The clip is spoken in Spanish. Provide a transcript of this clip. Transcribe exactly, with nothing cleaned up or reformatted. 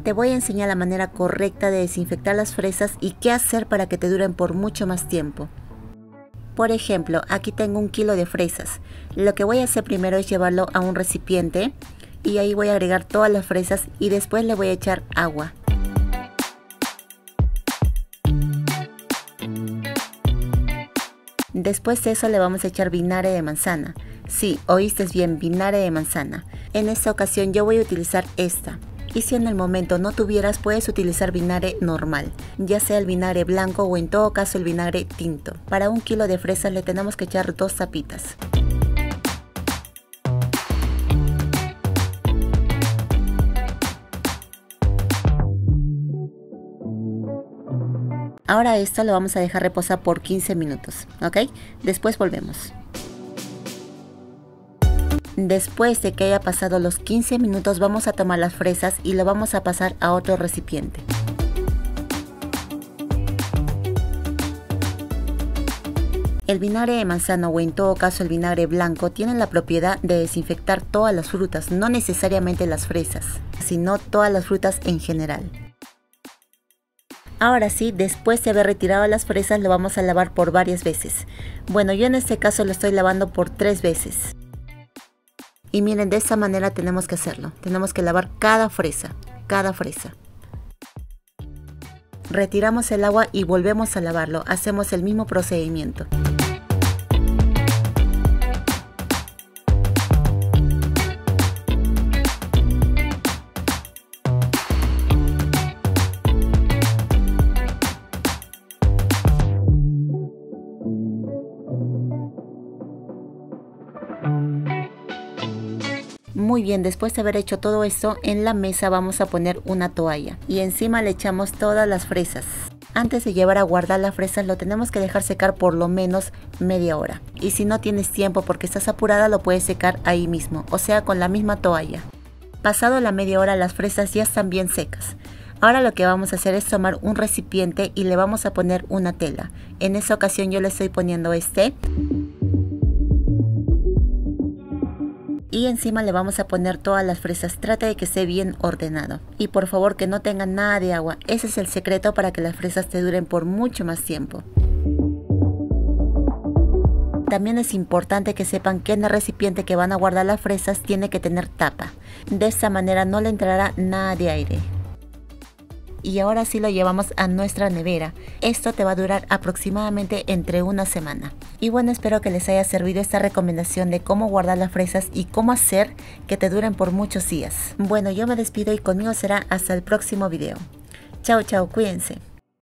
Te voy a enseñar la manera correcta de desinfectar las fresas y qué hacer para que te duren por mucho más tiempo. Por ejemplo, aquí tengo un kilo de fresas. Lo que voy a hacer primero es llevarlo a un recipiente y ahí voy a agregar todas las fresas y después le voy a echar agua. Después de eso le vamos a echar vinagre de manzana. Sí, oíste bien, vinagre de manzana. En esta ocasión yo voy a utilizar esta. Y si en el momento no tuvieras, puedes utilizar vinagre normal, ya sea el vinagre blanco o en todo caso el vinagre tinto. Para un kilo de fresas le tenemos que echar dos tapitas. Ahora esto lo vamos a dejar reposar por quince minutos, ¿ok? Después volvemos. Después de que haya pasado los quince minutos vamos a tomar las fresas y lo vamos a pasar a otro recipiente. El vinagre de manzana o en todo caso el vinagre blanco tienen la propiedad de desinfectar todas las frutas, no necesariamente las fresas, sino todas las frutas en general. Ahora sí, después de haber retirado las fresas lo vamos a lavar por varias veces. Bueno, yo en este caso lo estoy lavando por tres veces. Y miren, de esta manera tenemos que hacerlo. Tenemos que lavar cada fresa, cada fresa. Retiramos el agua y volvemos a lavarlo. Hacemos el mismo procedimiento. Muy bien, después de haber hecho todo esto, en la mesa vamos a poner una toalla y encima le echamos todas las fresas. Antes de llevar a guardar las fresas lo tenemos que dejar secar por lo menos media hora. Y si no tienes tiempo porque estás apurada lo puedes secar ahí mismo, o sea con la misma toalla. Pasado la media hora las fresas ya están bien secas. Ahora lo que vamos a hacer es tomar un recipiente y le vamos a poner una tela. En esta ocasión yo le estoy poniendo este. Y encima le vamos a poner todas las fresas. Trata de que esté bien ordenado. Y por favor que no tenga nada de agua. Ese es el secreto para que las fresas te duren por mucho más tiempo. También es importante que sepan que en el recipiente que van a guardar las fresas tiene que tener tapa. De esta manera no le entrará nada de aire. Y ahora sí lo llevamos a nuestra nevera. Esto te va a durar aproximadamente entre una semana. Y bueno, espero que les haya servido esta recomendación de cómo guardar las fresas y cómo hacer que te duren por muchos días. Bueno, yo me despido y conmigo será hasta el próximo video. Chao, chao, cuídense.